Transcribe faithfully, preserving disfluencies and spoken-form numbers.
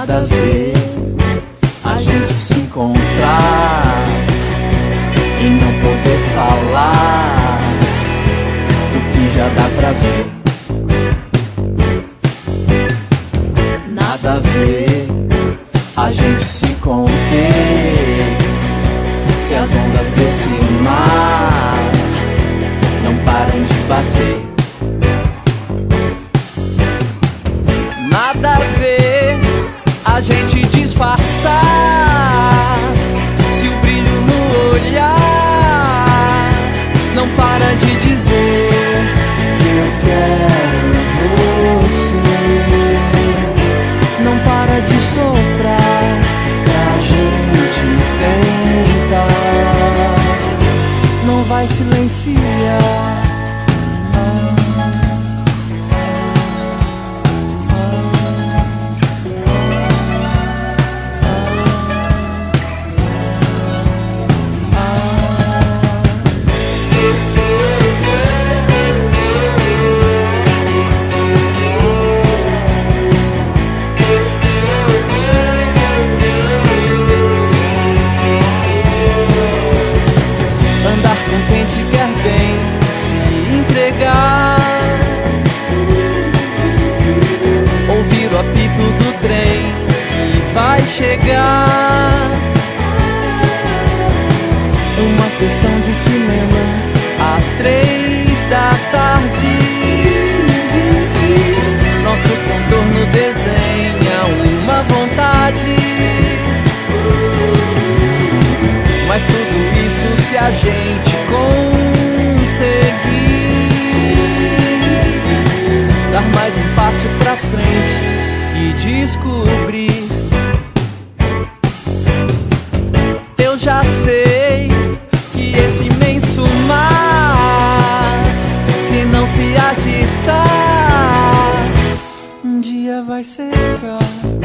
Nada a ver a gente se encontrar e não poder falar o que já dá pra ver. Nada a ver a gente se conter se as ondas desse mar não param de bater. Nada a ver a gente disfarçar se o brilho no olhar não para de dizer que eu quero você. Não para de soprar pra gente tentar. Não vai silenciar. Contente quer bem se entregar, ouvir o apito do trem que vai chegar. Uma sessão de cinema às três da tarde. Nosso contorno desenha uma vontade, mas tudo isso se a gente conseguir dar mais um passo pra frente e descobrir. Eu já sei que esse imenso mar, se não se agitar, um dia vai secar.